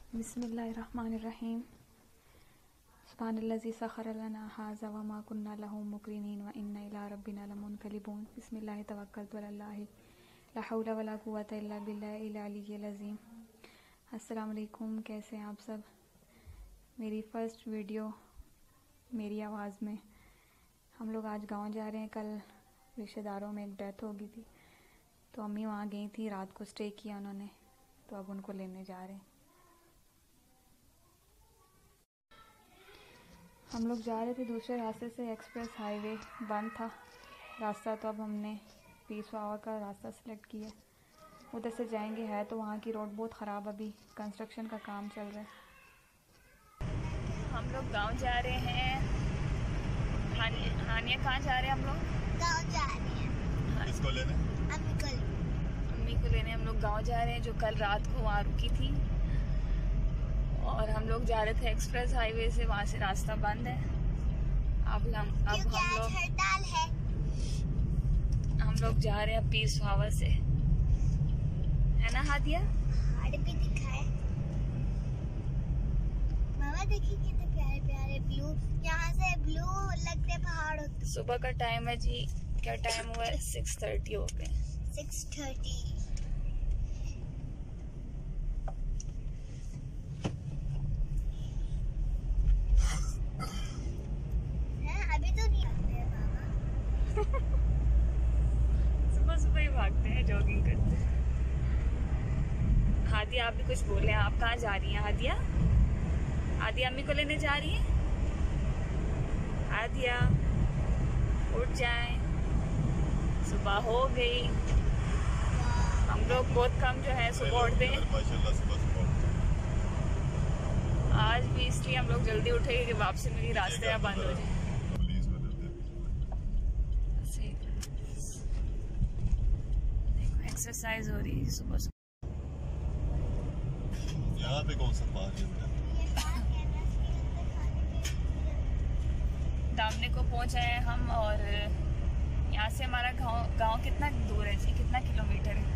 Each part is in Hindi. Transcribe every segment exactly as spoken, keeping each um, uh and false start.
बिस्मिल्लाहिर्रहमानिर्रहीम। सुब्हानल्लज़ी सख़्खर लना हाज़ा व मा कुन्ना लहू मुक़रिनीन व इन्ना इला रब्बिना लमुनक़लिबून। बिस्मिल्लाहि तवक्कलतु अलल्लाहि ला हौला वला कुव्वता इल्ला बिल्लाहिल अलिय्यिल अज़ीम। अस्सलाम वालेकुम, कैसे हैं आप सब। मेरी फ़र्स्ट वीडियो मेरी आवाज़ में। हम लोग आज गांव जा रहे हैं। कल रिश्तेदारों में एक डेथ हो गई थी, तो अम्मी वहाँ गई थी, रात को स्टे किया उन्होंने, तो अब उनको लेने जा रहे हैं। हम लोग जा रहे थे दूसरे रास्ते से, एक्सप्रेस हाईवे बंद था रास्ता, तो अब हमने पीस वावा का रास्ता सेलेक्ट किया। उधर से जाएंगे, है तो वहाँ की रोड बहुत ख़राब, अभी कंस्ट्रक्शन का काम चल रहा है। हम लोग गांव जा रहे हैं। हानिया हानिया कहाँ जा रहे हैं हम लोग? गांव जा रहे हैं। किसको लेने? अम्मी को अम्मी को लेने हम लोग गांव जा रहे हैं, जो कल रात को वहाँ रुकी थी। और हम लोग जा रहे थे एक्सप्रेस हाईवे से, वहाँ से रास्ता बंद है। अब हम अब हम लोग हड़ताल है। हम लोग जा रहे हैं पीस वावा से, है ना हादिया? पहाड़ भी दिखाए मामा, देखिए कितने प्यारे प्यारे ब्लू, यहाँ से ब्लू लगते पहाड़ होते। सुबह का टाइम है जी। क्या टाइम हुआ है? सिक्स थर्टी हो गए। Six thirty. अभी तो नहीं आते हैं मामा। सुबह सुबह ही भागते हैं, जॉगिंग करते हैं। हादिया आप भी कुछ बोले, आप कहाँ जा रही हैं हादिया? हादिया अम्मी को लेने जा रही है। हादिया उठ जाएं, सुबह हो गई। हम लोग बहुत कम जो है सुबह उठते हैं, माशाल्लाह सुबह सुबह। आज भी इसलिए हम लोग जल्दी उठेंगे कि वापसी में भी रास्ते बंद हो जाए। एक्सरसाइज हो रही है सुबह सुबह। यहाँ पे कौन सा पार्क है? दामने को पहुंचे हैं हम, और यहाँ से हमारा गांव गांव कितना दूर है जी? कितना किलोमीटर है?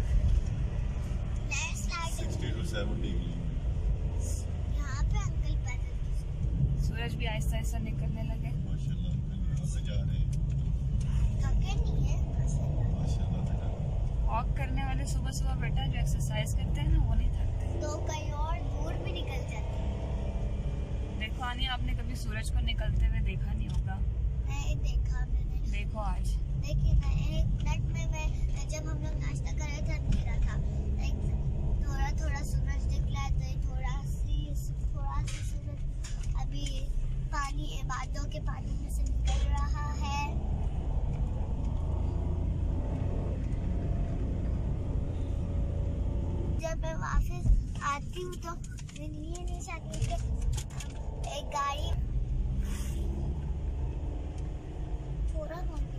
साठ टू सत्तर यहाँ पे अंकल पैदल। सूरज भी आहिस्ता आहिस्ता निकलने लगे। माशाल्लाह यहाँ से जा रहे हैं। थके नहीं है माशाल्लाह वॉक करने वाले सुबह सुबह बेटा जो एक्सरसाइज करते हैं ना, वो नहीं थकते। तो कहीं और दूर भी निकल जाते हैं। देखो आनी, आपने कभी सूरज को निकलते हुए देखा नहीं होगा। नहीं देखा मैंने। देखो आज देखिए ना, एक मिनट में मैं जब हम लोग नाश्ता कर रहे थे अंधेरा था, थोड़ा थोड़ा सूरज निकला, तो थोड़ा सी थोड़ा सा सूरज अभी पानी बादलों के पानी में से निकल रहा है। जब मैं वापस आती हूँ तो मैं ये नहीं चाहती कि एक गाड़ी थोड़ा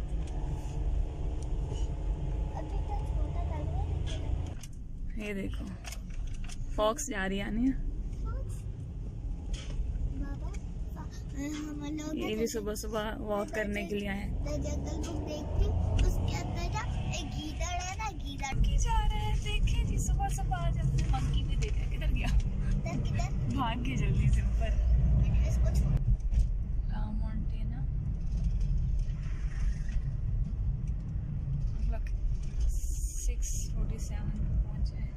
अभी तक छोटा लग रहा है। ये देखो फॉक्स जा रही है आनी। हम लोग ये भी सुबह सुबह वॉक करने के लिए आए। जंगल बुक देखती हूँ, उसके अंदर ना एक गीदड़ है ना, गीदड़ की जा रहे हैं। देखिए जी सुबह सुबह आज हमने मंकी भी देखा। किधर गया? किधर किधर भाग गई जल्दी से ऊपर। मैंने इसको छोड़ माउंटेन सिक्स फोर्टी सेवन पहुंचे हैं।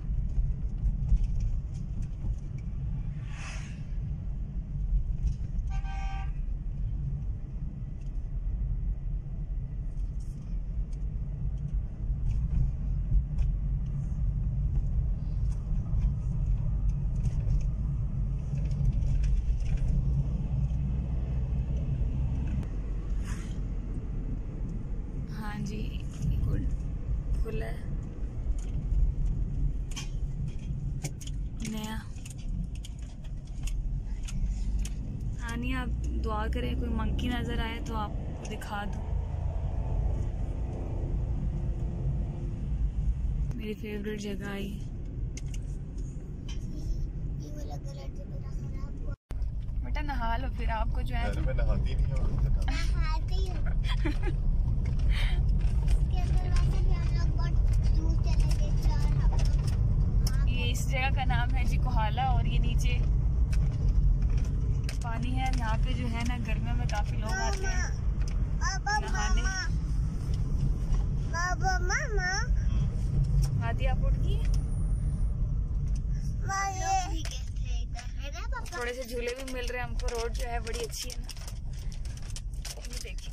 हाँ जी, गुड खुला है नया। आनी आप दुआ करें कोई मंकी नजर आए तो आपको दिखा दो। मेरी फेवरेट जगह आई। ये वाला कलर जो मेरा खराब हुआ। बेटा नहा लो, फिर आपको जो है मैं नहाती नहीं हूँ। नहाती हूँ। उसके अंदर वैसे भी हम लोग बहुत दूर चले गए थे और हम लोग इस जगह का नाम है जी कोहाला और ये नीचे पानी है। यहाँ पे जो है ना गर्मियों में काफी लोग आते हैं नहाने। बाबा मामा आदि आप उठ गई? थोड़े से झूले भी मिल रहे हैं हमको। रोड जो है बड़ी अच्छी है ना, ये देखिए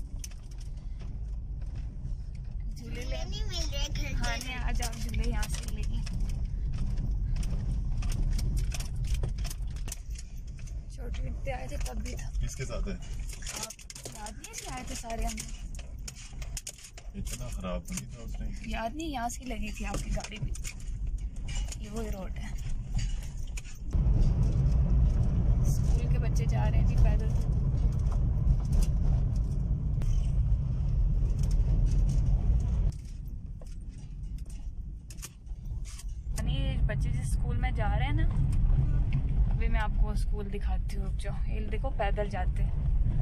झूले ले नहीं मिल रहे घर। हाँ नहीं, आज आप झूले यहाँ से लेंगे। छोटे बिकते आए थे तब भी था। किसके साथ है? आप याद नहीं है आए थे सारे हम? इतना खराब तो नहीं था उस टाइम। याद नहीं, यहाँ से लगी थी आपकी गाड़ी भी। ये वही रोड है। स्कूल के बच्चे जा रहे हैं जी पैदल। बच्चे जिस स्कूल में जा रहे हैं ना, अभी मैं आपको स्कूल दिखाती हूँ, रुक जाओ। ये देखो पैदल जाते हैं।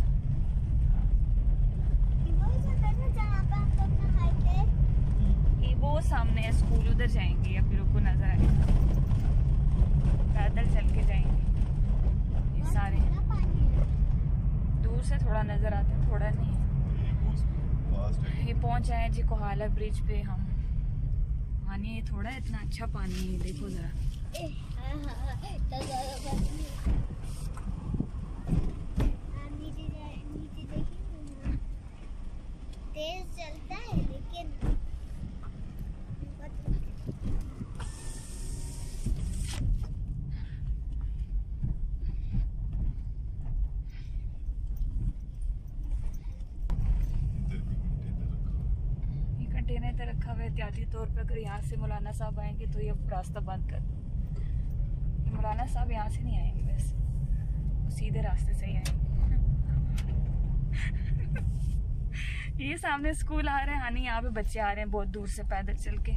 ये वो सामने है स्कूल, उधर जाएंगे या फिर रुको नजर आएगा। पैदल चल के जाएंगे। ये सारे दूर से थोड़ा नजर आते हैं, थोड़ा नहीं है। ये पहुंच आए जी कोहाला ब्रिज पे हम। पानी थोड़ा इतना अच्छा पानी है, देखो जरा। तेज चलता है लेकिन कंटेनर तो रखा हुआ है एहतियाती तौर पर। अगर यहाँ से मौलाना साहब आएंगे तो ये रास्ता बंद कर दो। ये मौलाना साहब यहाँ से नहीं आएंगे, वैसे वो सीधे रास्ते से ही आएंगे। ये सामने स्कूल आ रहे हैं। हाँ नहीं, यहाँ पे बच्चे आ रहे हैं बहुत दूर से पैदल चल के।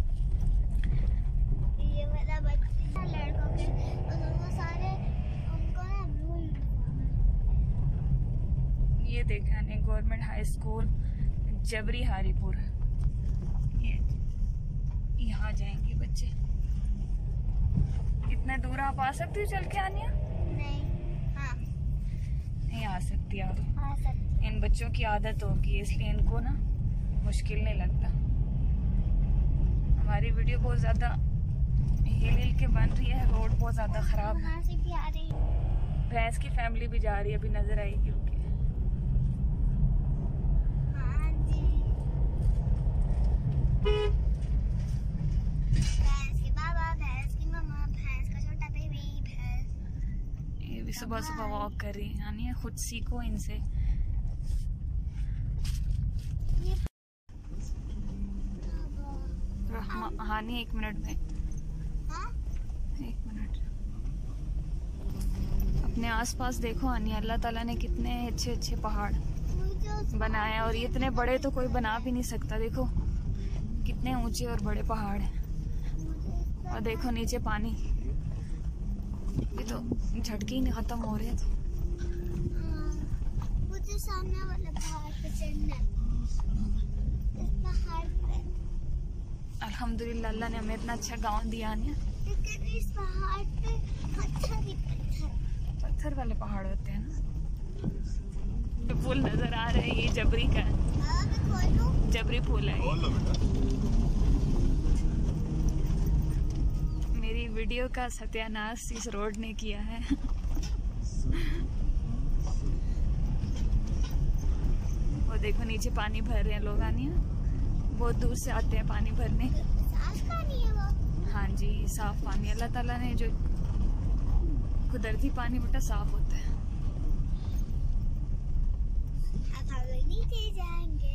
ये वाला बच्चा लड़कों के वो सारे उनको ना ब्लू यूनिफॉर्म है। ये देखा नहीं, गवर्नमेंट हाई स्कूल जबरी हारीपुर। ये यहाँ जाएंगे बच्चे। इतने दूर आप आ सकती हो चल के? आनिया नहीं, हाँ नहीं आ सकती आप। आ सकती। इन बच्चों की आदत होगी इसलिए इनको ना मुश्किल नहीं लगता। हमारी वीडियो बहुत ज़्यादा हिल हिल के बन रही है, रोड बहुत ज़्यादा ख़राब है। वहाँ से भी आ रही है। भैंस की फैमिली भी जा रही है, अभी नज़र आएगी। ओके हाँ जी, भैंस के बाबा, भैंस की मम्मा, भैंस का छोटा बेबी, भैंस। ये भी सुबह सुबह वॉक कर रही है। यानी खुद सीखो इनसे। हाँ नहीं, एक मिनट में, हाँ? एक मिनट। अपने आसपास देखो आनी, अल्लाह ताला ने कितने अच्छे अच्छे पहाड़ बनाए हैं। और ये इतने बड़े तो कोई बना भी नहीं सकता। देखो कितने ऊंचे और बड़े पहाड़ हैं। और देखो नीचे पानी। ये तो झटके ही नहीं खत्म हो रहे। तो मुझे सामने वाले पहाड़ पे चढ़ना है। इस पहाड़ पे अल्हम्दुलिल्लाह अल्लाह ने हमें इतना अच्छा गांव दिया नहीं। लेकिन इस पहाड़ पे पत्थर ही पत्थर पत्थर वाले पहाड़ होते हैं ना। जो पुल नजर आ रहा है ये जबरी का है। हाँ, मैं खोलूं? जबरी पुल है। बोल लो बेटा। मेरी वीडियो का सत्यानाश इस रोड ने किया है। वो देखो नीचे पानी भर रहे हैं लोग। आनी है, बहुत दूर से आते हैं पानी भरने। साफ पानी है वो। हाँ जी, साफ पानी। अल्लाह ताला ने जो कुदरती पानी बेटा साफ होता है। अब हम लोग नीचे जाएंगे।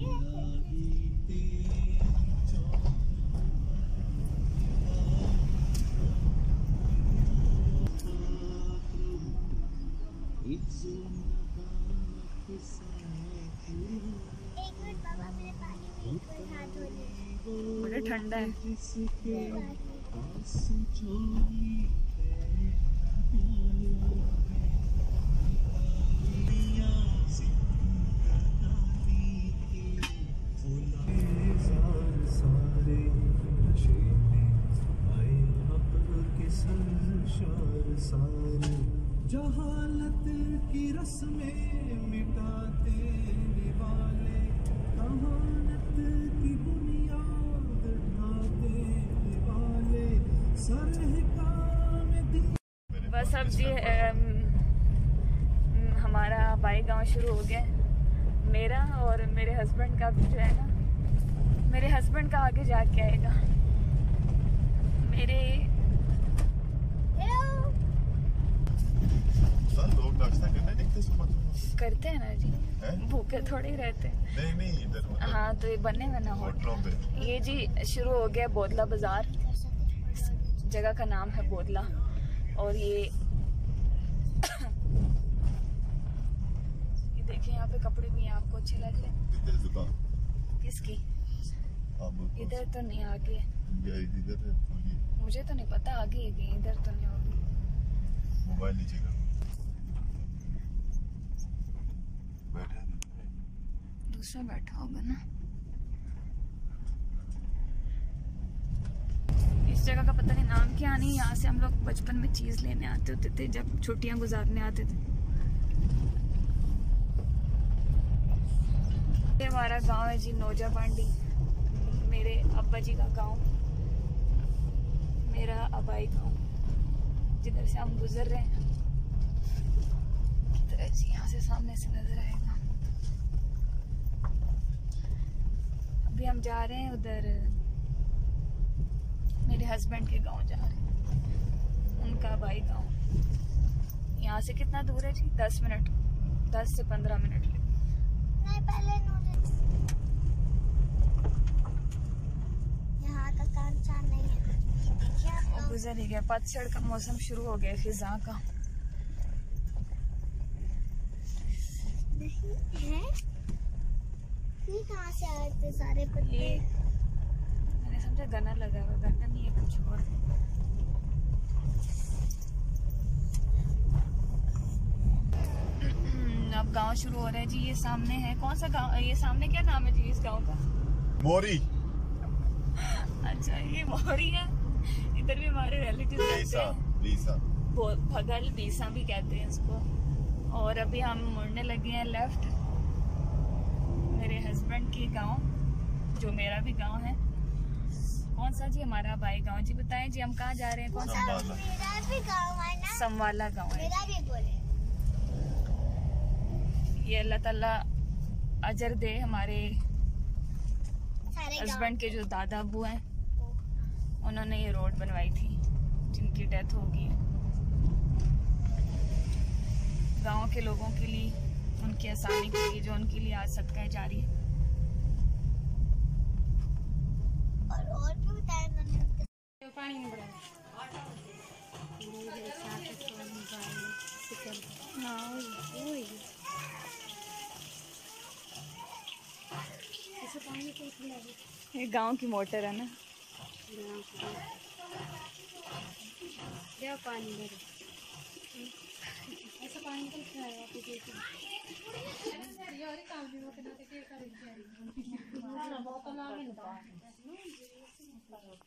एक मिनट बाबा, मेरे पानी में एक बार हाथ धो ले। बड़ा ठंडा है। सारे नशे में आए जहालत की रस्में मिटाते वाले, कहानत की बुनियाद ढाते वाले, सरहकाम दी। बस अब जी अम, हमारा बाई गांव शुरू हो गया है। मेरा और मेरे हस्बैंड का भी जो है ना, मेरे हस्बैंड का आगे जाके आएगा। मेरे सर लोग नाश्ता करने निकलते सुबह सुबह करते हैं ना जी, हैं? भूखे थोड़े ही रहते हैं। नहीं नहीं इधर मतलब हाँ तो ये बने हुए ना होटलों पे। ये जी शुरू हो गया बोदला बाजार, जगह का नाम है बोदला। और ये ये देखिए यहाँ पे कपड़े भी हैं, आपको अच्छे लग रहे हैं। इधर दुकान किसकी? अब इधर तो नहीं, आगे ये इधर है ये मुझे तो नहीं पता, आगे ही गई, इधर तो नहीं होगी। मोबाइल नीचे करो बैठे दूसरा बैठा होगा ना। इस जगह का पता नहीं नाम क्या नहीं। यहाँ से हम लोग बचपन में चीज लेने आते होते थे, जब छुट्टियां गुजारने आते थे। ये हमारा गांव है जी, नौजा बांडी। मेरे अब्बा जी का गांव, मेरा अबाई गांव, जिधर से हम गुजर रहे हैं। किधर है जी? यहाँ से सामने से नजर आएगा। अभी हम जा रहे हैं उधर, मेरे हस्बैंड के गांव जा रहे हैं, उनका भाई गांव। यहाँ से कितना दूर है जी? दस मिनट, दस से पंद्रह मिनट लगे। नहीं पहले नूडल्स, यहाँ का काम चार नहीं है क्या? वो गुजर ही गया, पतझड़ का मौसम शुरू हो गया, फिजा का। नहीं है, ये कहाँ से आए थे सारे पत्ते? ये मैंने समझा गन्ना लगा हुआ, गन्ना नहीं है, कुछ और। अब गांव शुरू हो रहा है जी। ये सामने है, कौन सा गांव? ये सामने क्या नाम है जी इस गांव का? मोरी अच्छा ये मोरी है। इधर भी हमारे रिलेटिव रहते बीसा हैं, बीसा वो भगल बीसा भी कहते हैं इसको। और अभी हम मुड़ने लगे हैं लेफ्ट, मेरे हस्बैंड के गांव, जो मेरा भी गांव है। कौन सा जी? हमारा बाई गांव जी। बताएं जी हम कहाँ जा रहे हैं? कौन सा? संभाला मेरा भी गाँव है ना, समवाला गांव है। मेरा भी बोले। ये अल्लाह ताला अजर दे, हमारे सारे हस्बैंड के जो दादा अबू हैं, उन्होंने ये रोड बनवाई थी, जिनकी डेथ हो गई है। गांव के लोगों के लिए, उनकी आसानी के लिए, जो उनके लिए आज सदका जारी है। और और भी बताया उन्होंने। पानी नहीं बढ़ा। हाँ वही वही। ये गांव की मोटर है ना। क्या पानी भरो, ऐसा पानी तो क्या है आपको? ये और काम भी वो के नाते के करेंगे, बोतल आ गई ना।